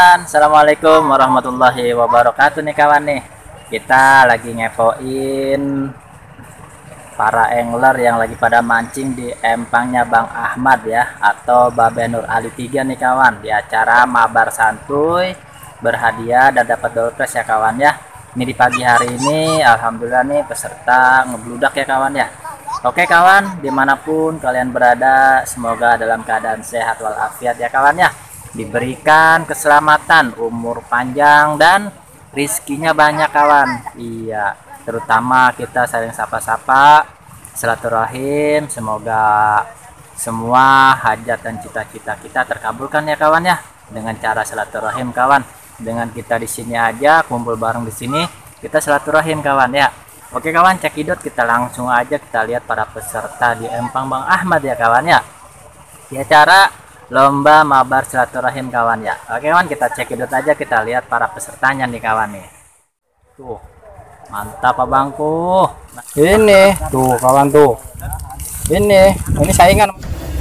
kawan, assalamualaikum warahmatullahi wabarakatuh nih kawan nih. Kita lagi ngepoin para angler yang lagi pada mancing di empangnya Bang Ahmad ya, atau Babe Nur Ali 3 nih kawan, di acara mabar santuy berhadiah dan dapat door prize ya kawan ya. Ini di pagi hari ini alhamdulillah nih peserta ngebludak ya kawan ya. Oke kawan, dimanapun kalian berada, semoga dalam keadaan sehat walafiat ya kawan ya, diberikan keselamatan, umur panjang, dan rizkinya banyak kawan. Iya, terutama kita saling sapa-sapa, silaturahim, semoga semua hajat dan cita-cita kita terkabulkan ya kawan ya, dengan cara silaturahim kawan. Dengan kita di sini aja kumpul bareng di sini, kita silaturahim kawan ya. Oke kawan, cekidot, kita langsung aja kita lihat para peserta di empang Bang Ahmad ya kawan ya, di acara lomba mabar silaturahim kawan ya. Oke kawan, kita cekidot aja, kita lihat para pesertanya nih kawan nih. Tuh, mantap abangku. Ini tuh kawan tuh. Ini saingan.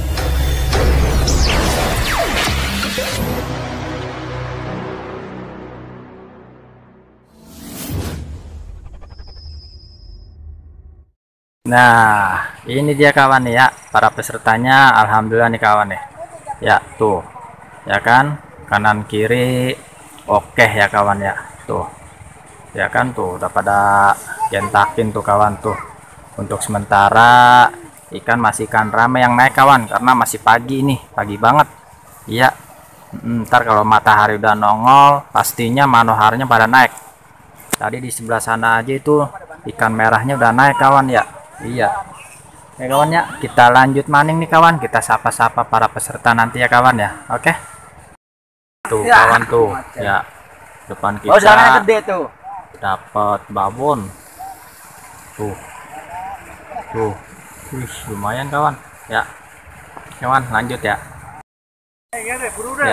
Nah, ini dia kawan nih ya, para pesertanya alhamdulillah nih kawan nih. Ya, tuh. Ya kan? Kanan kiri oke ya kawan ya. Tuh. Ya kan tuh udah pada gentakin tuh kawan tuh. Untuk sementara ikan masih ikan rame yang naik kawan, karena masih pagi nih, pagi banget. Iya. Ntar kalau matahari udah nongol, pastinya manoharnya pada naik. Tadi di sebelah sana aja itu ikan merahnya udah naik kawan ya. Iya. Oke kawan ya, kita lanjut maning nih kawan, kita sapa-sapa para peserta nanti ya kawan ya. Oke. Tuh ya, kawan tuh. Ya. Depan kita. Oh, jangan gede tuh. Dapat babon. Tuh. Tuh. Wih, lumayan kawan. Ya. Kawan, lanjut ya. Ya.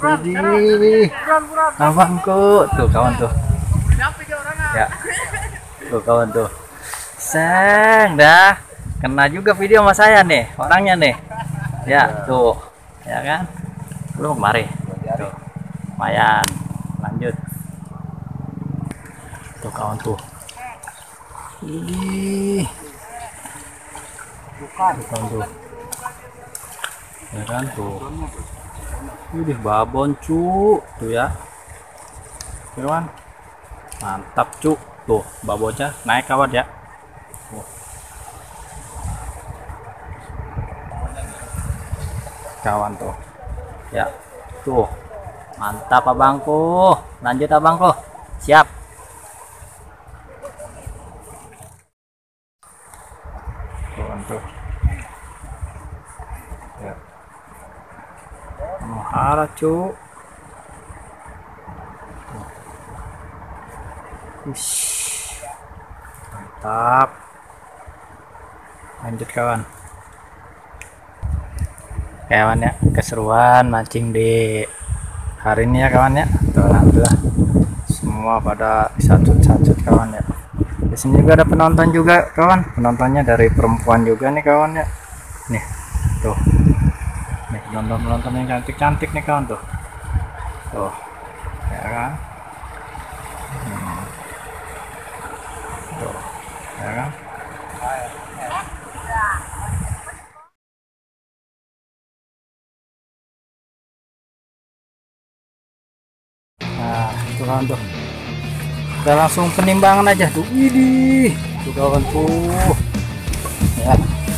Abangku, tuh kawan tuh. Ya. Tuh kawan tuh. Seng dah. Kena juga video sama saya nih, orangnya nih. Ya, tuh. Ya kan? Lu mari. Tuh. Lumayan. Lanjut. Tuh kawan tuh. Ini. Bukan kawan tuh. Ya kan tuh. Ini babon cu, tuh ya. Kawan. Mantap cu. Tuh, babonnya naik kawan ya. Kawan tuh ya, tuh mantap abangku. Lanjut abangku, siap. Kawan tuh ya, mahara cu. Mantap. Lanjut kawan. Kawan ya, keseruan mancing di hari ini ya kawan ya. Tuh, alhamdulillah semua pada santut-santut kawan ya. Di sini juga ada penonton juga kawan, penontonnya dari perempuan juga nih kawan ya. Nih tuh, nih penonton yang cantik-cantik nih kawan tuh. Tuh ya kan. Tuh ya kan. Nah, itu kawan tuh. Kita langsung penimbangan aja tuh. Ini tuh kawan tuh. Ya.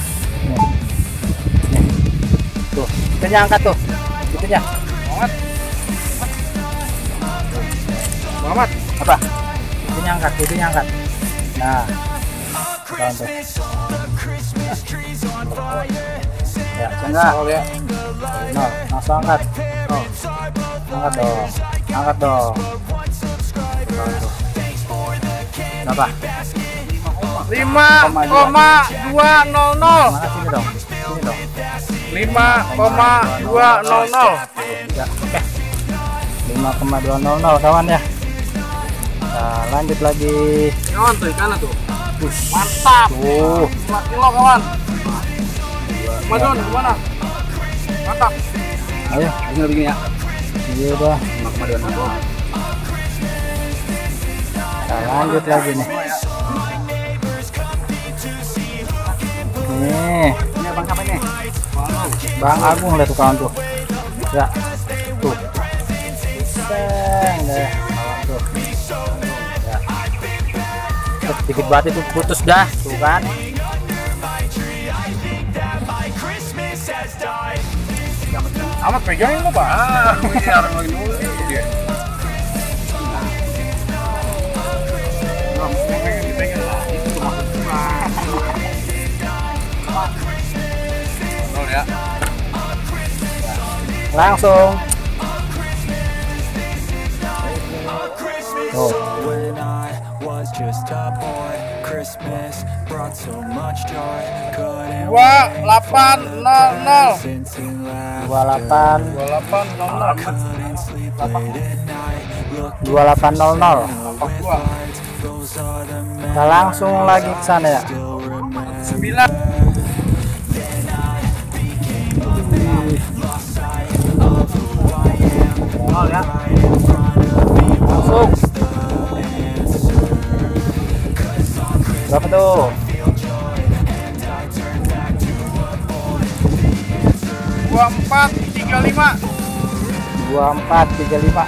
Nih. Tuh, kita angkat tuh. Itunya. Muhammad, apa? Itunya angkat. Nah. Kawan tuh. Ya, enggak. No, langsung angkat. Oh. Angkat dong. Berapa? 5,200. Mana sini dong? Sini dong. 5,200. Ya, oke. 5,200 kawan ya. Nah, lanjut lagi. Kawan tuh ikannya tuh. Mantap. Tuh. 5 kilo kawan. Madon gimana? Mantap. Ayo, ini begini ya. Iya dah. Kita lanjut lagi nih. Nih. Ini Bang siapa nih? Bang Agung lihat tuh kawan tuh. Ya. Tuh. Seng deh. Kawan tuh. Ya. Sedikit banget itu putus dah, tuh kan. Amat pegangin lo, Pak. Biar lagi dulu dia. Ya. Langsung. Oh. When I was just a boy, Christmas brought so much joy. Couldn't 2800. since laugh. 28 Couldn't sleep late at night. Look 2800. those are the Kita langsung lagi ke sana ya. still remember. 9. Oh ya. Langsung. Berapa tuh? 2435. 2435.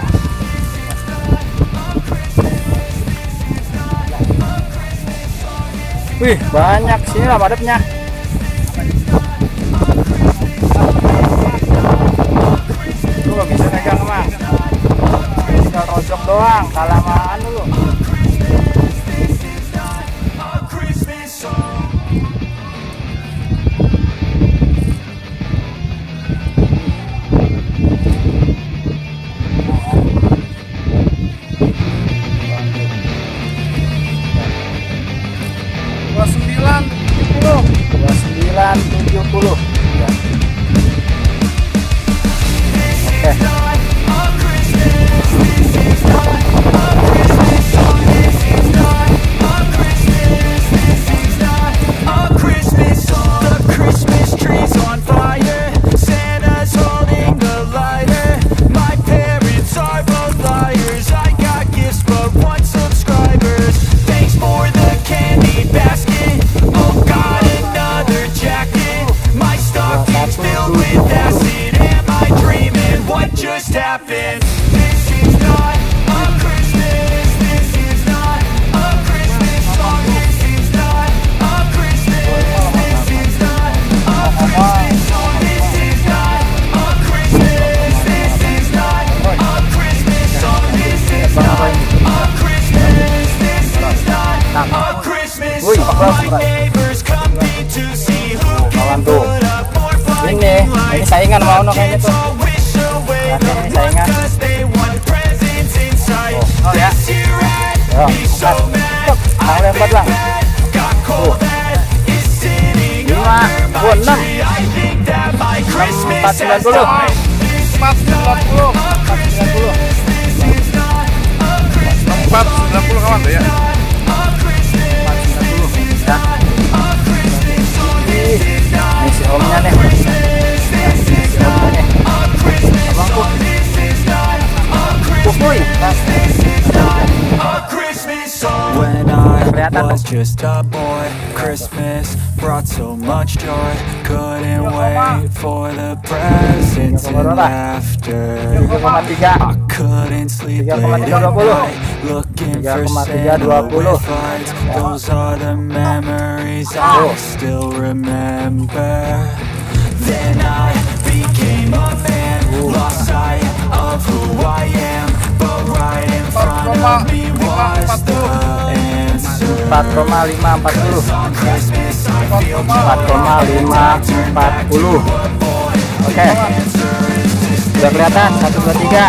Wih, banyak sini lah madepnya. Lu gak bisa megang emang. Tinggal rojok doang, kalamaan dulu. Sembilan 2970. Ya. Oke. The Christmas tree's on fire. Santa's holding the lighter. My parents are both liars. I got gifts but one subscribers. Thanks for the candy basket. Oh God, another jacket. My stocking's filled with acid. Am I dreaming? What just happened? This is not a Christmas. This is not a Christmas song. This is not a Christmas. This is not a Christmas song. This is not a Christmas. This is not a Christmas song. This is not a Christmas. This is not a Christmas song. My neighbors come in to see who can put up more fucking Ini saingan mau no kayaknya tuh. wish away Ya, the ini saingan. cause they want presents inside. Oh ya. This year I'd Ya, be so mad. Tang lempar bang. Got cold that is sitting 5, under my 6. tree. I think that my Christmas has 490. died. 490. 490 kawan tuh ya. Ini si omnya nih. Si omnya nih. Abangku. Kukuy. When I was just a boy, Christmas brought so much joy. Couldn't wait for the presents and laughter. 3,3. I couldn't sleep late 3,320. at night, looking for 3,320. Santa with lights. Those are the memories I still remember. Then I became a man, lost sight of who I am, but right in front of me was the answer. 4,540. On Christmas I feel 4,540. Oke. Udah kelihatan 1 2 3.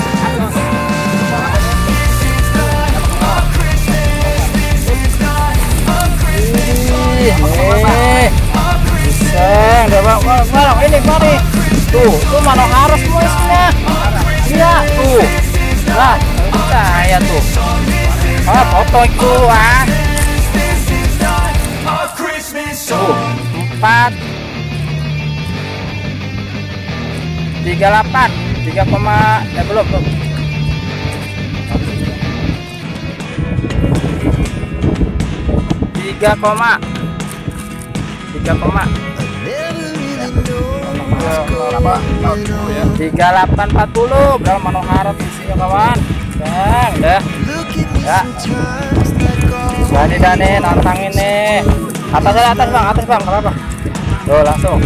Nih. Bisa, udah bang, ini mari. Tuh mana harus semua isinya. Iya, tuh. Lah, percaya tuh. Ah, foto itu ah. Tuh, 4 38 38 belum. 3840 berapa Manohara isinya kawan. Dah. Ya. Jadi Dani nantangin nih. Atas bang, apa? Tuh langsung.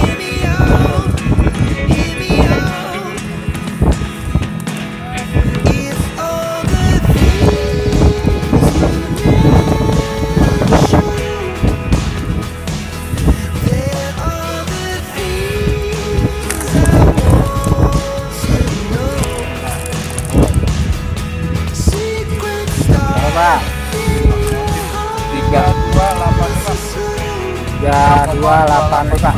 Berapa? 3285.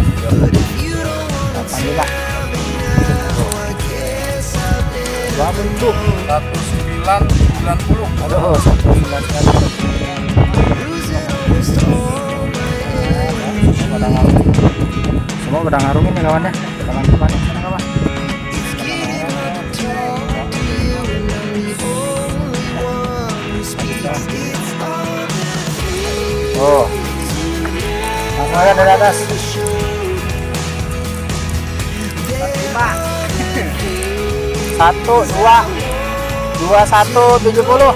85. Dua bentuk 1990. aduh 1990. Semua pada ngarungin ya kawan ya. Tangan depannya sana kawan. Oh, langsung aja dari atas. 2170.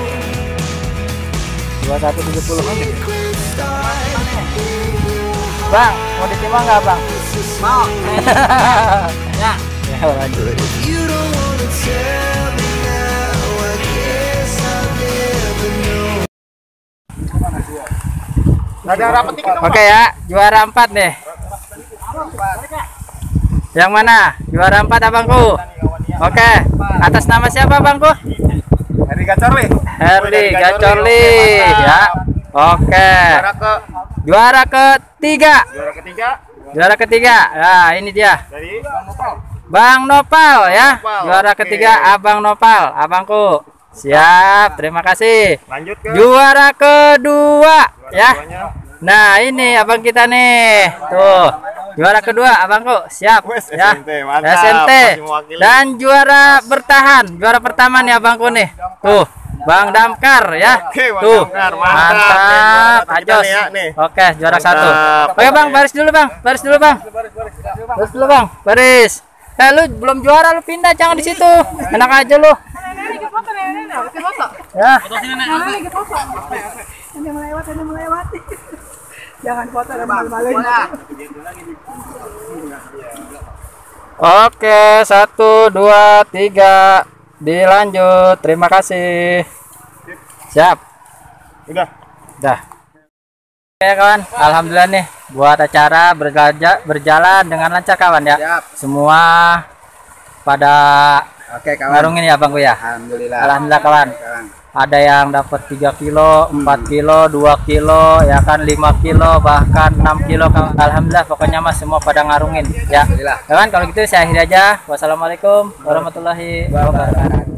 Bang, mau ditimbang nggak bang? Mau. Ya. Ya lanjut. Oke ya, juara 4 nih. Yang mana? Juara 4 abangku. Oke, atas nama siapa abangku? Herli Gacorli. Herli Gacorli ya. Oke. Juara ketiga. Juara ketiga. Nah, ini dia. Dari Bang Nopal ya. Nopal, Juara oke. ketiga Abang Nopal, abangku. Siap, terima kasih. lanjut ke Juara kedua ya. keduanya. Nah, ini abang kita nih. Tuh. Juara kedua abangku. Siap Wes, ya. SNT, mantap. SNT. Masih mewakili. Dan juara bertahan. Juara pertama nih abangku nih. Tuh. Bang Damkar ya. Oke, Bang Tuh. Damkar, Mantap. mantap. Nih, Ajos. kita nih ya, nih. Oke, juara Mantap. 1. Oke, Bang, baris dulu, Bang. Baris dulu, Bang. Baris dulu, Bang. Baris. Lu belum juara, lu pindah, jangan di situ. Enak aja lu. Ya. Ada melewati. Jangan foto dan malu-maluin. Oke, 1 2 3. Dilanjut. Terima kasih. Siap. Udah. Dah. Oke kawan, alhamdulillah nih buat acara berjalan dengan lancar kawan ya. Siap. Semua pada Oke kawan. ngarungin ya bangku ya. Alhamdulillah. Alhamdulillah kawan. Kawan. Ada yang dapat 3 kilo, 4 kilo, 2 kilo, ya kan 5 kilo, bahkan 6 kilo kawan. Alhamdulillah pokoknya mas semua pada ngarungin ya. Alhamdulillah. Kawan kalau gitu saya akhiri aja. Wassalamualaikum warahmatullahi wabarakatuh.